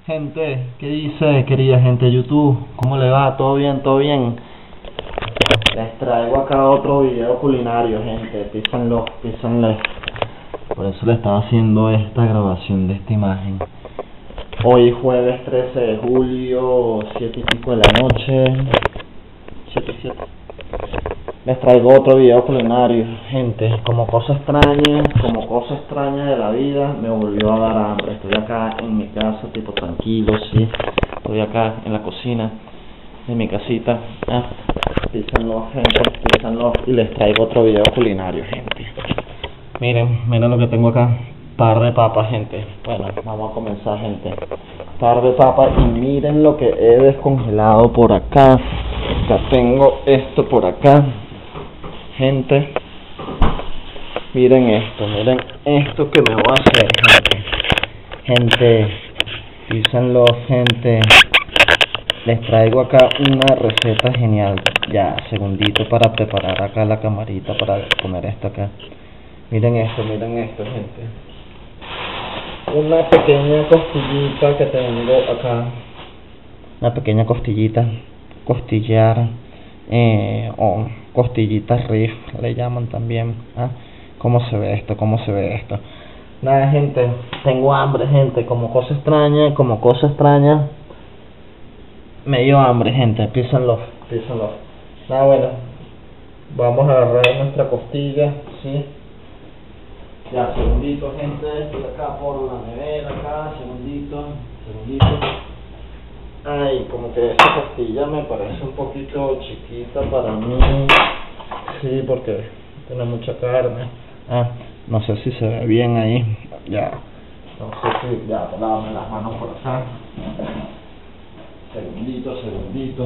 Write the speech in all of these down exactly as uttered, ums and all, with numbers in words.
Gente, ¿qué dice, querida gente de YouTube? ¿Cómo le va? ¿Todo bien? ¿Todo bien? Les traigo acá otro video culinario, gente. Písanlo, písanle. Por eso le estaba haciendo esta grabación de esta imagen. Hoy jueves trece de julio, siete y pico de la noche. siete, siete. Les traigo otro video culinario, gente. Como cosa extraña, como cosa extraña de la vida, me volvió a dar hambre. Estoy acá en mi casa, tipo tranquilo, sí. Estoy acá en la cocina de mi casita. Ah, písenlo, gente, písenlo. Y les traigo otro video culinario, gente. Miren, miren lo que tengo acá. Par de papas, gente. Bueno, vamos a comenzar, gente. Par de papas. Y miren lo que he descongelado por acá. Ya tengo esto por acá. Gente, miren esto, miren esto que me voy a hacer, gente. Gente, písenlo, gente. Les traigo acá una receta genial. Ya, segundito para preparar acá la camarita para poner esto acá. Miren esto, miren esto, gente. Una pequeña costillita que tengo acá. Una pequeña costillita. Costillar. Eh, o costillitas riff le llaman también. ¿Ah? ¿Cómo se ve esto? ¿Cómo se ve esto? Nada, gente, tengo hambre, gente. Como cosa extraña, como cosa extraña, me dio hambre, gente. Písenlo, písenlo. Nada, bueno, vamos a agarrar nuestra costilla, ¿sí? Ya, segundito, gente. Estoy acá por la nevera, acá, segundito, segundito. Ay, como que esta costilla me parece un poquito chiquita para mí. Sí, porque tiene mucha carne. Ah, no sé si se ve bien ahí. Ya, no sé si ya, lávame las manos por acá. Segundito, segundito.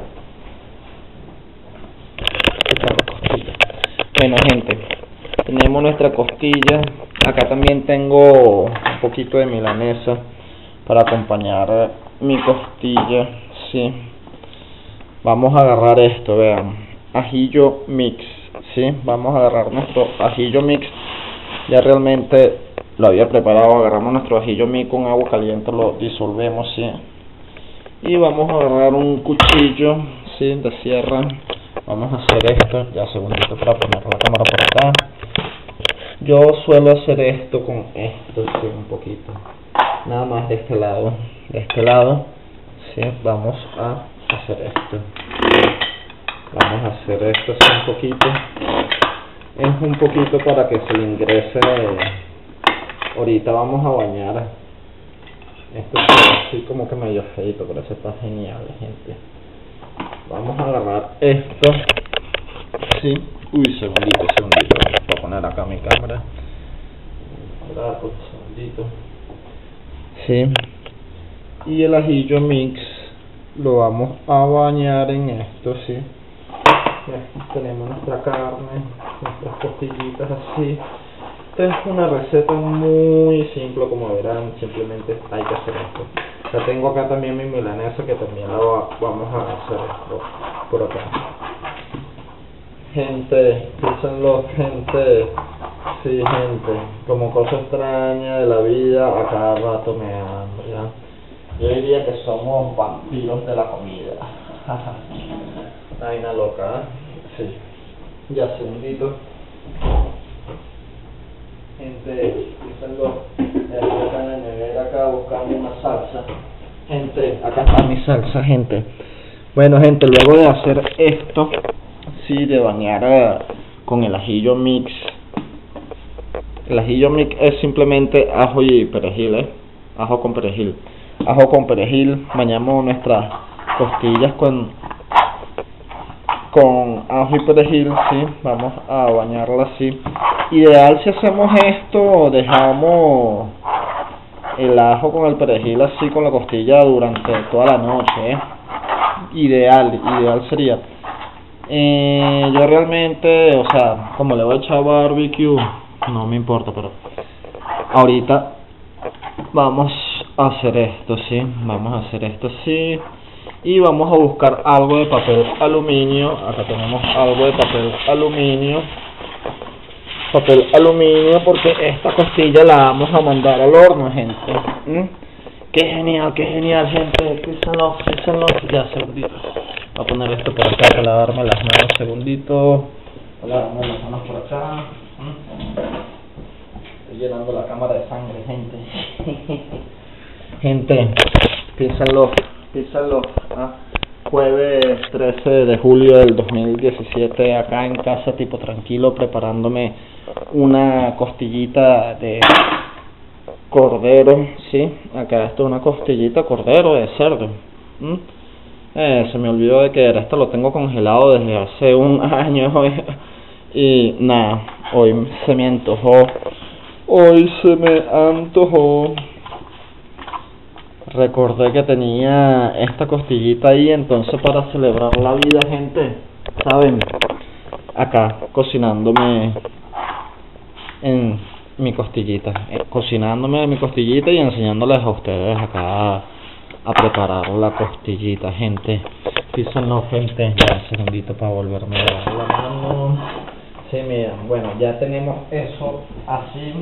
Costilla. Bueno, gente, tenemos nuestra costilla. Acá también tengo un poquito de milanesa para acompañar mi costilla, sí. Vamos a agarrar esto, vean, ajillo mix, sí. Vamos a agarrar nuestro ajillo mix. Ya realmente lo había preparado. Agarramos nuestro ajillo mix con agua caliente, lo disolvemos, sí. Y vamos a agarrar un cuchillo, sí, de sierra. Vamos a hacer esto, ya segundito para poner la cámara por acá. Yo suelo hacer esto con esto, sí, un poquito. Nada más de este lado, de este lado, sí, vamos a hacer esto. Vamos a hacer esto así un poquito. Es un poquito para que se le ingrese. Ahorita vamos a bañar. Esto es así como que medio feito, pero eso está genial, gente. Vamos a agarrar esto, sí. Uy, segundito, segundito. Voy a poner acá mi cámara. Esperar por un segundito. Sí. Y el ajillo mix lo vamos a bañar en esto, sí. Ya tenemos nuestra carne, nuestras costillitas así. Esta es una receta muy simple, como verán. Simplemente hay que hacer esto. Ya tengo acá también mi milanesa, que también la va, vamos a hacer esto por acá. Gente, písenlo, gente. Sí, gente, como cosa extraña de la vida, a cada rato me da hambre, ¿ya? Yo diría que somos vampiros de la comida. Vaina loca, ¿eh? Sí. Ya, segundito. Gente, písenlo. Estoy acá en la nevera, acá buscando una salsa. Gente, acá está mi salsa, gente. Bueno, gente, luego de hacer esto, sí, de bañar uh, con el ajillo mix. El ajillo mix es simplemente ajo y perejil, ¿eh? Ajo con perejil. Ajo con perejil. Bañamos nuestras costillas con con ajo y perejil, sí. Vamos a bañarla así. Ideal si hacemos esto, dejamos el ajo con el perejil así con la costilla durante toda la noche, ¿eh? Ideal, ideal sería. Eh, yo realmente, o sea, como le voy a echar barbecue, no me importa, pero ahorita vamos a hacer esto, sí. Vamos a hacer esto así. Y vamos a buscar algo de papel aluminio. Acá tenemos algo de papel aluminio. Papel aluminio porque esta costilla la vamos a mandar al horno, gente. ¿Mm? Qué genial, qué genial, gente. Písenlo, písenlo. Ya, segundito. Voy a poner esto por acá para lavarme las manos, segundito. Voy a lavarme las manos por acá. Estoy llenando la cámara de sangre, gente. Gente, písenlo, písenlo. ¿Ah? Jueves trece de julio del dos mil diecisiete, acá en casa, tipo tranquilo, preparándome una costillita de cordero, sí, acá esto es una costillita cordero de cerdo. ¿Mm? Eh, se me olvidó de que era, esto lo tengo congelado desde hace un año y nada, hoy se me antojó, hoy se me antojó. Recordé que tenía esta costillita ahí, entonces para celebrar la vida, gente, ¿saben? Acá cocinándome en mi costillita, eh, cocinándome mi costillita y enseñándoles a ustedes acá a, a preparar la costillita, gente. Písenlo, gente. Ya, un segundito para volverme a dar la mano. Sí, miren, bueno, ya tenemos eso así.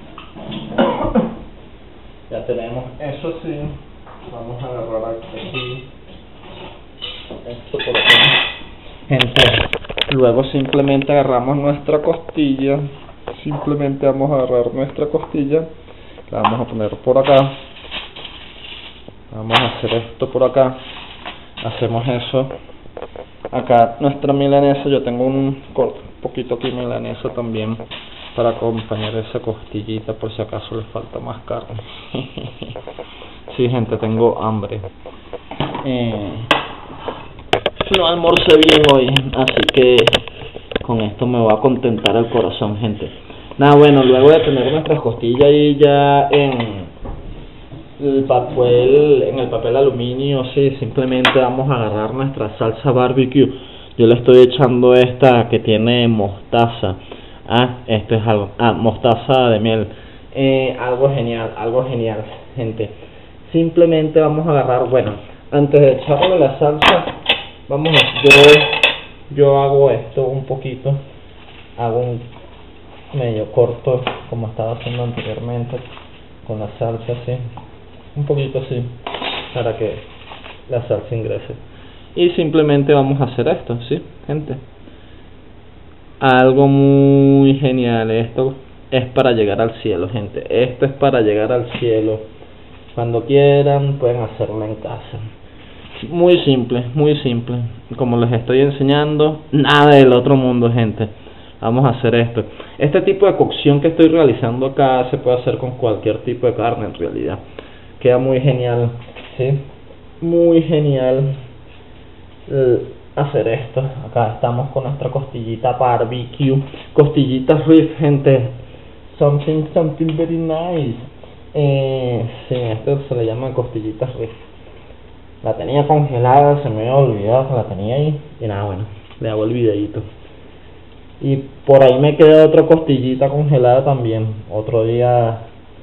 Ya tenemos eso así. Vamos a agarrar aquí esto por acá, gente. Luego simplemente agarramos nuestra costilla. Simplemente vamos a agarrar nuestra costilla, la vamos a poner por acá. Vamos a hacer esto por acá. Hacemos eso. Acá nuestra milanesa, yo tengo un poquito aquí milanesa también para acompañar esa costillita por si acaso le falta más carne. Sí, gente, tengo hambre. Eh, no almorcé bien hoy, así que con esto me va a contentar el corazón, gente. Nada, bueno, luego de tener nuestras costillas ahí ya en el papel, en el papel aluminio, sí, simplemente vamos a agarrar nuestra salsa barbecue. Yo le estoy echando esta que tiene mostaza. Ah, esto es algo, ah, mostaza de miel. Eh, algo genial, algo genial, gente. Simplemente vamos a agarrar, bueno, antes de echarle la salsa, vamos a, yo, yo hago esto un poquito, hago un medio corto, como estaba haciendo anteriormente, con la salsa así, un poquito así, para que la salsa ingrese. Y simplemente vamos a hacer esto, ¿sí, gente? Algo muy genial, esto es para llegar al cielo, gente. Esto es para llegar al cielo. Cuando quieran pueden hacerlo en casa. Muy simple, muy simple. Como les estoy enseñando, nada del otro mundo, gente. Vamos a hacer esto. Este tipo de cocción que estoy realizando acá se puede hacer con cualquier tipo de carne en realidad. Queda muy genial, ¿sí? Muy genial eh, hacer esto. Acá estamos con nuestra costillita barbecue. Costillita rib, gente. Something, something very nice. Eh, sí, esto se le llama costillita rib. La tenía congelada, se me había olvidado que la tenía ahí. Y nada, bueno, le hago el videito. Y por ahí me queda otra costillita congelada también. Otro día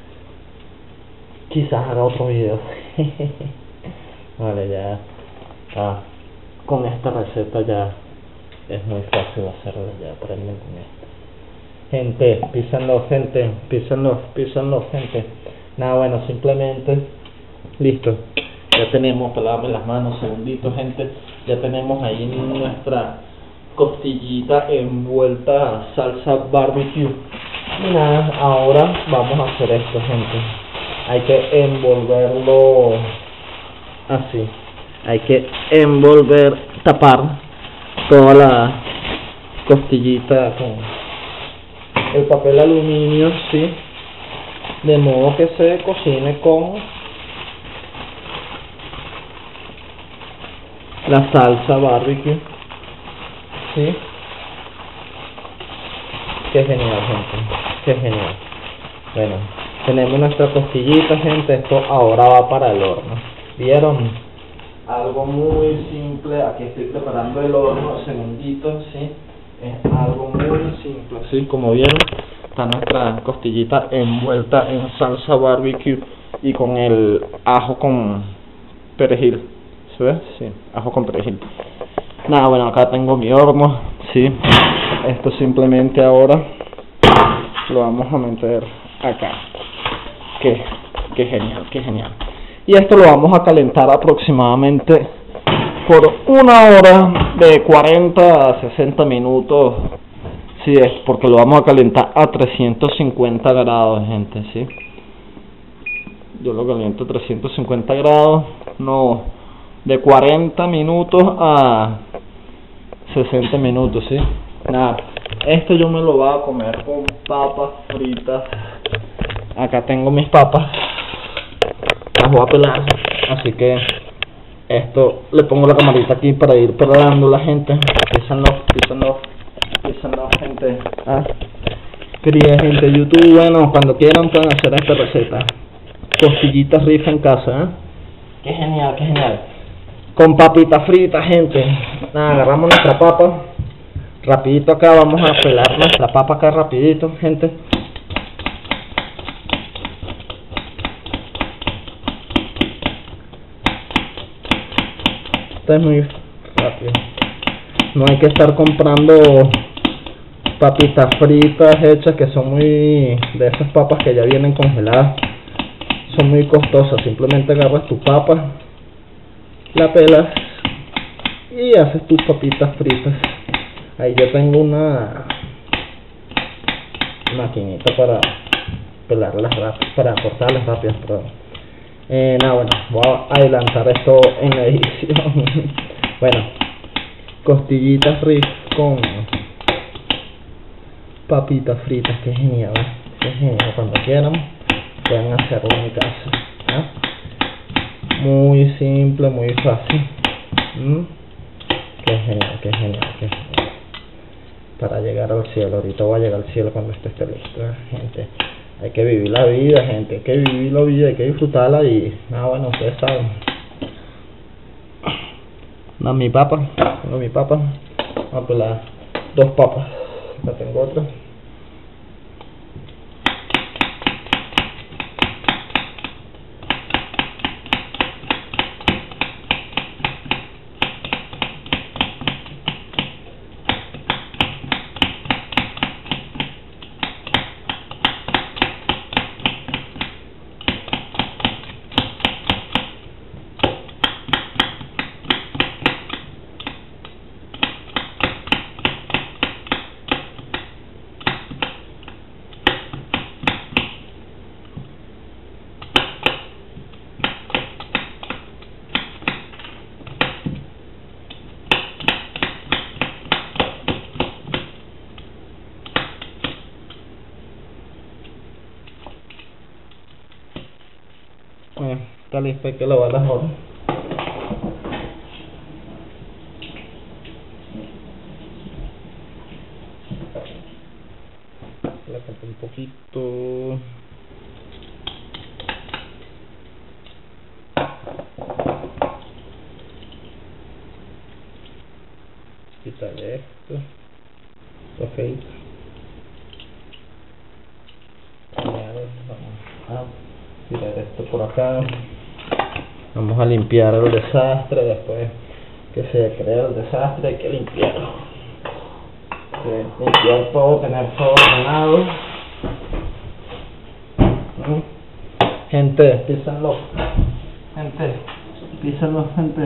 quizás haga otro video. Vale, ya. Ah, con esta receta ya es muy fácil hacerla. Ya aprenden con esto. Gente, písenlo, gente. Písenlo, písenlo, gente. Nada, bueno, simplemente listo. Ya tenemos, para lavarme las manos, segundito, gente. Ya tenemos ahí nuestra costillita envuelta a salsa barbecue. Y nada, ahora vamos a hacer esto, gente. Hay que envolverlo así. Hay que envolver, tapar toda la costillita con el papel aluminio, sí, de modo que se cocine con la salsa barbecue. Sí, qué genial, gente, qué genial. Bueno, tenemos nuestra costillita, gente. Esto ahora va para el horno. ¿Vieron? Algo muy simple. Aquí estoy preparando el horno, segundito, sí. Es algo muy simple, sí, como vieron. Está nuestra costillita envuelta en salsa barbecue y con el ajo con perejil. ¿Se ve? Sí, ajo con perejil. Nada, bueno, acá tengo mi horno, sí. Esto simplemente ahora lo vamos a meter acá. Qué, qué genial, qué genial. Y esto lo vamos a calentar aproximadamente por una hora de cuarenta a sesenta minutos. Sí, es porque lo vamos a calentar a trescientos cincuenta grados, gente, ¿sí? Yo lo caliento a trescientos cincuenta grados, no, de cuarenta minutos a sesenta minutos, ¿sí? Nada, esto yo me lo voy a comer con papas fritas. Acá tengo mis papas, las voy a pelar, así que esto, le pongo la camarita aquí para ir pelando la gente. Písanlo, písanlo, písanlo, gente. Ah, querida gente de YouTube, bueno, cuando quieran pueden hacer esta receta. Costillitas rifa en casa, ¿eh? Qué genial, qué genial. Con papitas fritas, gente. Nada, agarramos nuestra papa. Rapidito acá, vamos a pelar nuestra papa acá rapidito, gente. Esto es muy rápido. No hay que estar comprando papitas fritas hechas que son muy... de esas papas que ya vienen congeladas. Son muy costosas. Simplemente agarras tu papa, la pelas y haces tus papitas fritas. Ahí yo tengo una maquinita para pelarlas rápido, para cortarlas rápido, perdón. Eh, nada, bueno, voy a adelantar esto en la edición. Bueno, costillitas ricas con papitas fritas, que genial, ¿eh? Qué genial. Cuando quieran pueden hacerlo en mi casa, ¿eh? Muy simple, muy fácil. ¿Mm? Qué genial, qué genial, qué genial. Para llegar al cielo, ahorita voy a llegar al cielo cuando esto esté listo, ¿eh? Gente. Hay que vivir la vida, gente, hay que vivir la vida, hay que disfrutarla y... Ah, bueno, ustedes saben. No, mi papa, no, mi papa. Vamos a pelar dos papas. Acá tengo otra. Bueno, está listo, hay que lavar las horas. La falta un poquito. Quitarle esto. Perfecto. Vamos a tirar esto por acá. Vamos a limpiar el desastre. Después que se crea el desastre hay que limpiarlo. Okay. Limpiar todo, tener todo ordenado. ¿Mm? Gente, písanlo. Gente, písanlo, gente.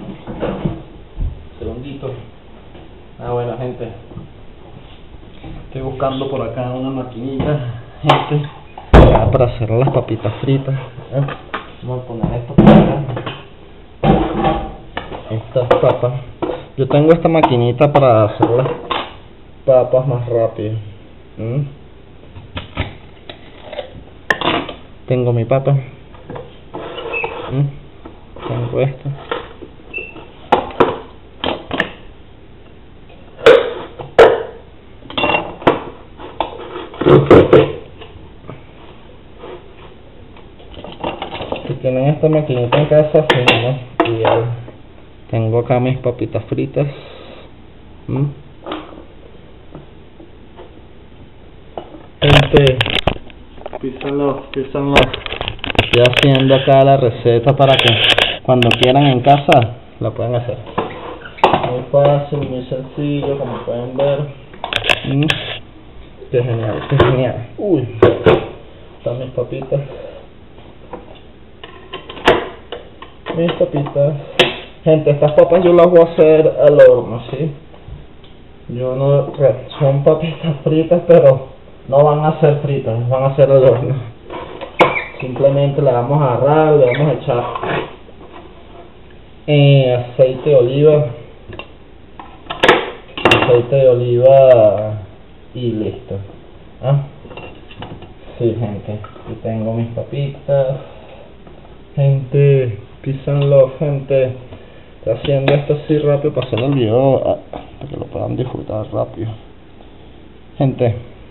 Segundito. Ah, bueno, gente. Estoy buscando por acá una maquinita, gente, acá para hacer las papitas fritas. ¿Eh? Vamos a poner esto por acá. Estas papas. Yo tengo esta maquinita para hacer las papas más rápido. ¿Mm? Tengo mi papa. ¿Mm? Tengo esto. Si tienen esta maquinita en casa, genial, ideal. Tengo acá mis papitas fritas. ¿Mm? Gente, písanlo, písanlo. Estoy haciendo acá la receta para que cuando quieran en casa la puedan hacer. Muy fácil, muy sencillo, como pueden ver. ¿Mm? Qué genial, qué genial. Uy, están mis papitas. mis papitas. Gente, estas papas yo las voy a hacer al horno, ¿sí? Yo no... Son papitas fritas, pero no van a ser fritas, van a ser al horno. Simplemente le vamos a agarrar, le vamos a echar eh, aceite de oliva. Aceite de oliva y listo. ¿Ah? Sí, gente. Aquí tengo mis papitas. Gente, peace and love, gente. Estoy haciendo esto así rápido para hacer el video, ah, para que lo puedan disfrutar rápido. Gente.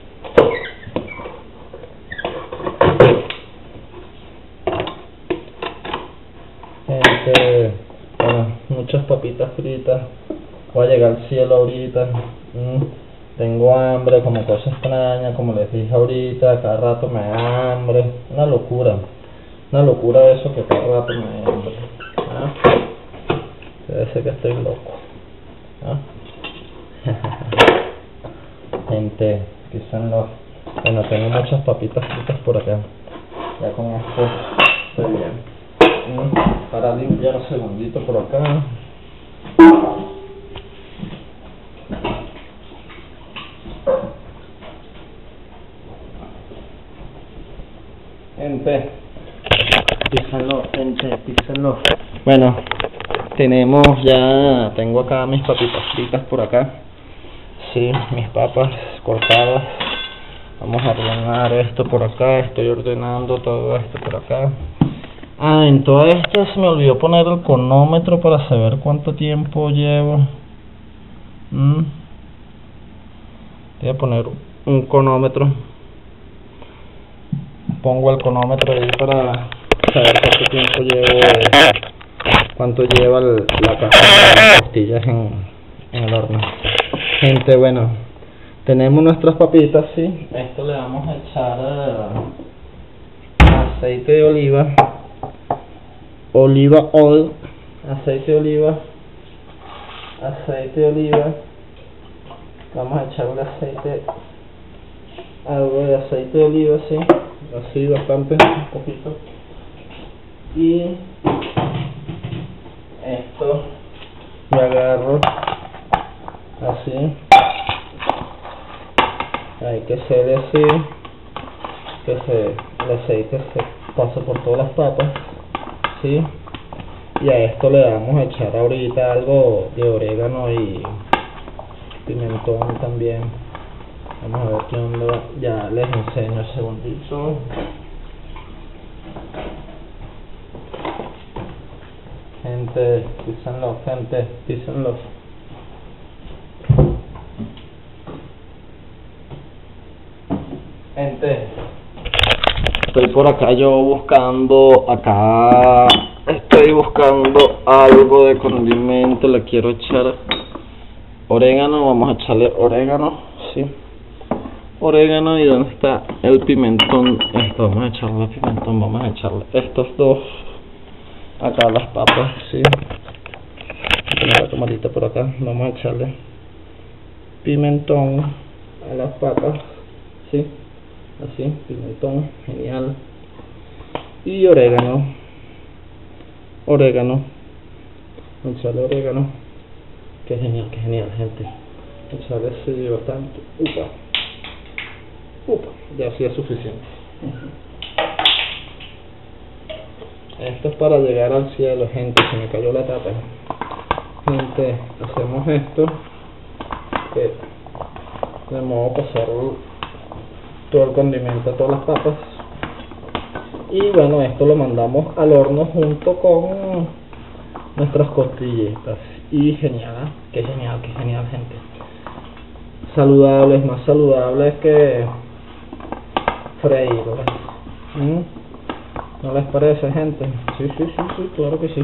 Gente, bueno, muchas papitas fritas. Voy a llegar al cielo ahorita. Mm, tengo hambre, como cosa extraña, como les dije ahorita, cada rato me da hambre. Una locura. Una locura eso que cada rato me da hambre. ¿Ah? Debe ser que estoy loco. ¿Ah? Gente, quizás no. Bueno, tengo muchas papitas fritas por acá. Ya con esto estoy bien. Mm, para limpiar un segundito por acá. Gente, písenlo, gente, písenlo. Bueno, tenemos ya, tengo acá mis papitas fritas por acá. Sí, mis papas cortadas. Vamos a ordenar esto por acá, estoy ordenando todo esto por acá. Ah, en todo esto se me olvidó poner el cronómetro para saber cuánto tiempo llevo. Mm. Voy a poner un cronómetro. Pongo el cronómetro ahí para saber cuánto tiempo llevo, cuánto lleva el, la caja de costillas en, en el horno. Gente, bueno, tenemos nuestras papitas, sí. Esto le vamos a echar uh, aceite de oliva, oliva oil, aceite de oliva, aceite de oliva. Vamos a echarle aceite, algo de aceite de oliva, sí. Así bastante, un poquito. Y esto lo agarro así. Hay que ser así, que se, el aceite se pase por todas las papas, ¿sí? Y a esto le vamos a echar ahorita algo de orégano y pimentón también. Vamos a ver qué onda, ya les enseño un segundito. Gente, písenlo, gente, písenlo. Gente, estoy por acá yo buscando, acá estoy buscando algo de condimento, le quiero echar orégano, vamos a echarle orégano, sí. Orégano, y dónde está el pimentón. Esto, vamos a echarle el pimentón, vamos a echarle estos dos acá, las papas, sí. Tengo la tomatita por acá, vamos a echarle pimentón a las papas, sí, así, pimentón, genial. Y orégano, orégano, echarle orégano, que genial, que genial, gente. Echarle así bastante, upa. Upa, ya sí es suficiente. Esto es para llegar al cielo, gente. Se me cayó la tapa. Gente, hacemos esto, que de modo pasar todo el condimento a todas las papas. Y bueno, esto lo mandamos al horno junto con nuestras costillitas. Y genial, que genial, que genial, gente. Saludables, más saludables que freírlas. ¿Mm? ¿No les parece, gente? Sí, sí, sí, sí, claro que sí.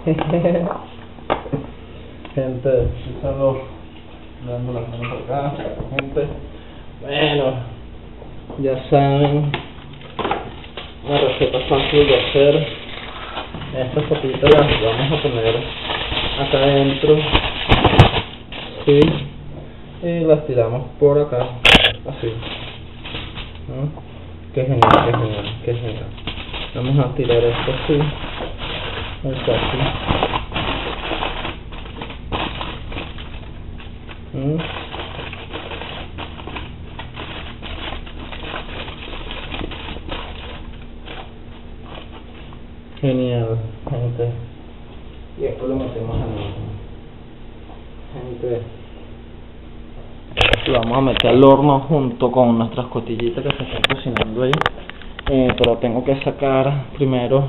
Gente, estamos dando las manos por acá, gente. Bueno, ya saben, una receta fácil de hacer. Estas papitas las vamos a poner acá adentro, sí, y las tiramos por acá, así. ¿No? Qué genial, qué genial, qué genial. Vamos a tirar esto así, Muy fácil. ¿Mm? Genial, gente. Y esto lo metemos al horno. Gente, lo vamos a meter al horno junto con nuestras costillitas que se están cocinando ahí. Eh, pero tengo que sacar primero.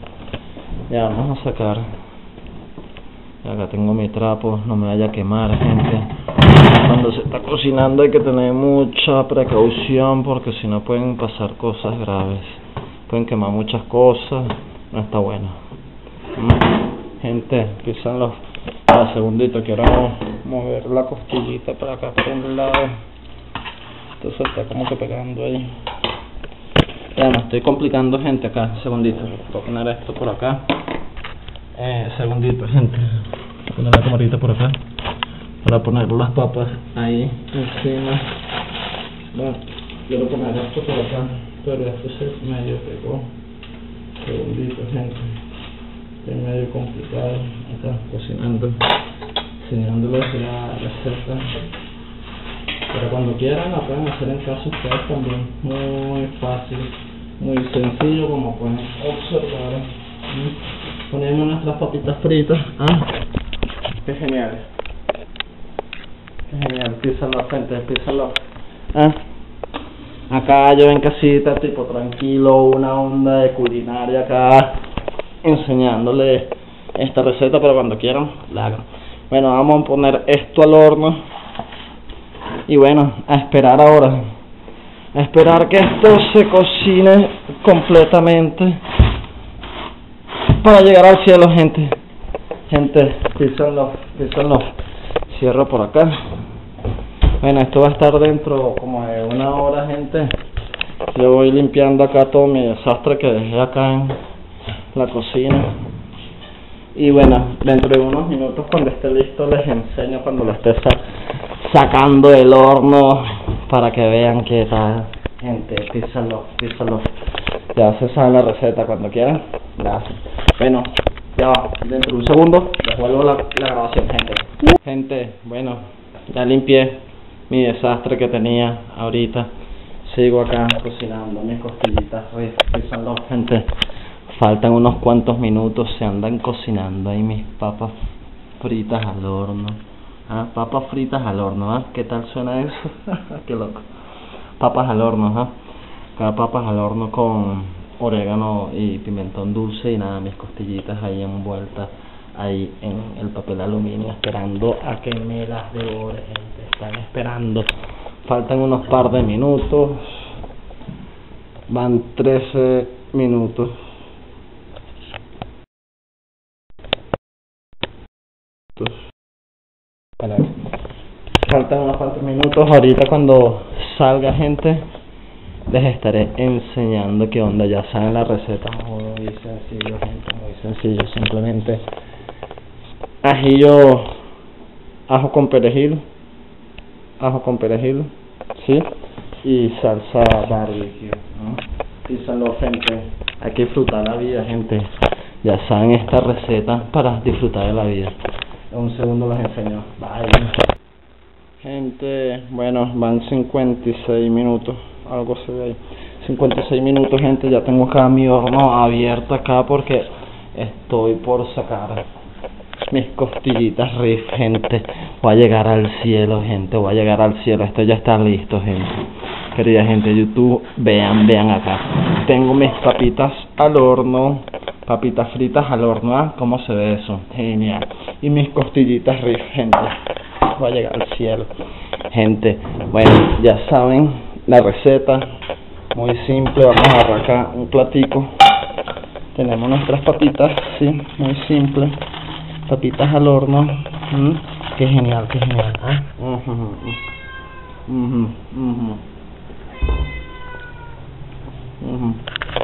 Ya vamos a sacar. Acá tengo mi trapo, no me vaya a quemar, gente. Cuando se está cocinando hay que tener mucha precaución porque si no pueden pasar cosas graves. Pueden quemar muchas cosas, no está bueno. Mm. Gente, empiezan los... Un segundito, quiero mover la costillita para acá por un lado. Entonces está como que pegando ahí. Ya me estoy complicando, gente, acá. Segundito, voy a poner esto por acá. Eh, segundito, gente. Voy a poner la camarita por acá para poner las papas ahí encima. Bueno, quiero poner esto por acá, pero esto se medio pegó. Segundito, gente. Es medio complicado acá cocinando, enseñándoles la receta. Pero cuando quieran la pueden hacer en casa ustedes también. Muy fácil, muy sencillo, como pueden observar. ¿Mm? Ponemos nuestras papitas fritas. ¿Ah? Qué genial. Qué genial, písalo, gente, písalo. ¿Ah? Acá yo en casita, tipo tranquilo, una onda de culinaria acá, enseñándole esta receta, pero cuando quieran la hagan. Bueno, vamos a poner esto al horno y bueno, a esperar ahora, a esperar que esto se cocine completamente para llegar al cielo, gente. Gente, písenlo, písenlo. Cierro por acá. Bueno, esto va a estar dentro como de una hora, gente. Yo voy limpiando acá todo mi desastre que dejé acá en la cocina. Y bueno, dentro de unos minutos cuando esté listo les enseño cuando lo esté sa sacando del horno para que vean qué tal. Gente, písalo, písalo. Ya se sabe la receta, cuando quieran la hacen. Bueno, ya va, dentro de un segundo les vuelvo la, la grabación, gente. Gente, bueno, ya limpié mi desastre que tenía ahorita. Sigo acá cocinando mis costillitas, písalo, gente. Faltan unos cuantos minutos, se andan cocinando ahí mis papas fritas al horno. Ah, papas fritas al horno, ¿ah? ¿Qué tal suena eso? Qué loco. Papas al horno, ¿ah? Acá papas al horno con orégano y pimentón dulce y nada, mis costillitas ahí envueltas ahí en el papel aluminio, esperando a que me las devore, gente. Están esperando. Faltan unos par de minutos. Van trece minutos. Bueno, faltan unos cuantos minutos. Ahorita cuando salga, gente, les estaré enseñando qué onda. Ya saben la receta, muy sencillo, gente, muy sencillo. Simplemente ajillo, ajo con perejil, ajo con perejil, sí, y salsa barbecue, ¿no? Písalo, gente. Hay que disfrutar la vida, gente. Ya saben esta receta para disfrutar de la vida. En un segundo les enseño. Bye. Gente, bueno, van cincuenta y seis minutos. Algo se ve ahí. cincuenta y seis minutos, gente. Ya tengo acá mi horno abierto acá porque estoy por sacar mis costillitas riff, gente. Voy a llegar al cielo, gente. Voy a llegar al cielo. Esto ya está listo, gente. Querida gente de YouTube, vean, vean acá. Tengo mis papitas al horno. Papitas fritas al horno, ¿ah? ¿Cómo se ve eso? Genial. Y mis costillitas riff, gente. Voy a llegar al cielo, gente. Bueno, ya saben la receta. Muy simple. Vamos a agarrar acá un platico. Tenemos nuestras papitas, sí, muy simple. Papitas al horno. ¿Mm? Qué genial, qué genial, ¿ah? Uh -huh. Uh -huh. Uh -huh. Uh -huh.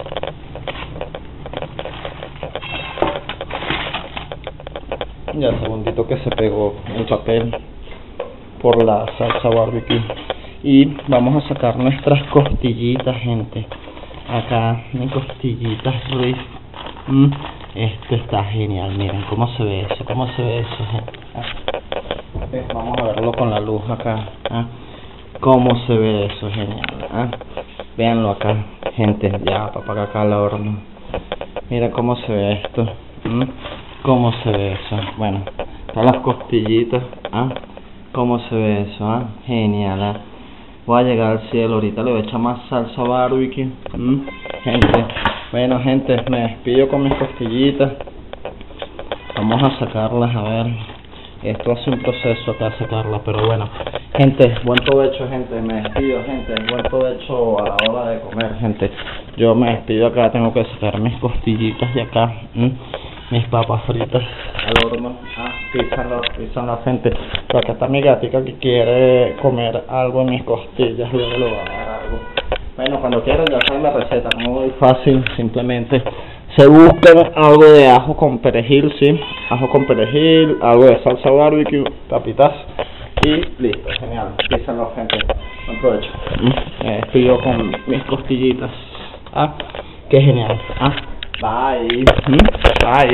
Ya, segundito que se pegó el papel por la salsa barbecue. Y vamos a sacar nuestras costillitas, gente. Acá mis costillitas riff. Mm, Esto está genial, miren cómo se ve eso, cómo se ve eso, gente. Ah, eh, vamos a verlo con la luz acá. Ah, cómo se ve eso, genial. Ah, véanlo acá, gente, ya para apagar acá el horno. Mira cómo se ve esto. ¿Mm? Cómo se ve eso. Bueno, todas las costillitas. Ah, cómo se ve eso. Ah, genial. Ah. Voy a llegar al cielo, ahorita le voy a echar más salsa barbecue. ¿Mm? Gente, bueno, gente, me despido con mis costillitas. Vamos a sacarlas, a ver. Esto hace un proceso acá sacarlas, pero bueno. Gente, buen provecho, gente. Me despido, gente. Buen provecho a la hora de comer, gente. Yo me despido acá, tengo que sacar mis costillitas de acá. ¿Mm? Mis papas fritas al horno. Ah, písanlo, písanlo, gente. Pero acá está mi gatica que quiere comer algo en mis costillas. Luego le voy a dar algo. Bueno, cuando quieran ya saben la receta, muy fácil, simplemente se busca algo de ajo con perejil, sí, ajo con perejil, algo de salsa barbecue, papitas y listo, genial. Písanlo, gente. Buen provecho. ¿Mm? Me despido con mis costillitas. Ah, qué genial. Ah. Bye. Bye.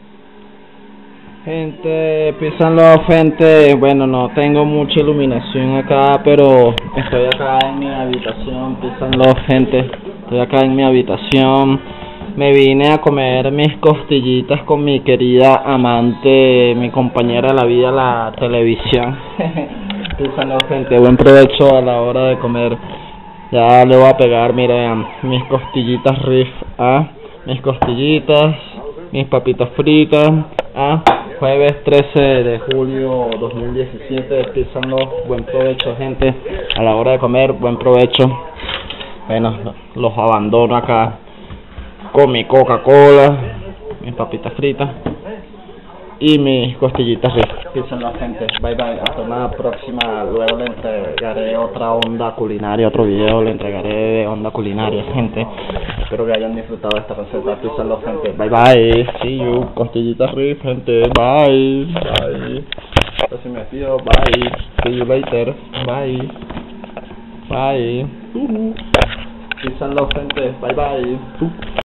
Gente, písanlo, gente. Bueno, no tengo mucha iluminación acá, pero estoy acá en mi habitación. Písanlo, gente. Estoy acá en mi habitación. Me vine a comer mis costillitas con mi querida amante, mi compañera de la vida, la televisión. Písanlo, gente. Buen provecho a la hora de comer. Ya le voy a pegar, miren, mis costillitas riff. ¿Ah? Mis costillitas, mis papitas fritas. Ah, jueves trece de julio dos mil diecisiete. Písanlo, buen provecho, gente. A la hora de comer, buen provecho. Bueno, los abandono acá con mi Coca-Cola, mis papitas fritas y mis costillitas ricas. Písanlo, gente. Bye bye. Hasta una próxima. Luego le entregaré otra onda culinaria, otro video le entregaré de onda culinaria, gente. Espero que hayan disfrutado de esta receta. Písanlo, gente. Bye bye. See you. Costillitas ricas, gente. Bye. Bye. Así me despido. Bye. See you later. Bye. Bye. Uh -huh. Písanlo, gente. Bye bye. Uh.